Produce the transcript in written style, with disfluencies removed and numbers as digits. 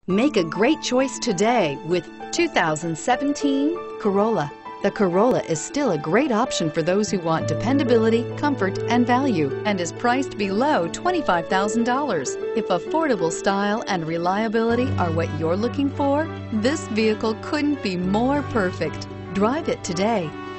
Make a great choice today with 2017 Corolla. The Corolla is still a great option for those who want dependability, comfort, and value, and is priced below $25,000. If affordable style and reliability are what you're looking for, this vehicle couldn't be more perfect. Drive it today.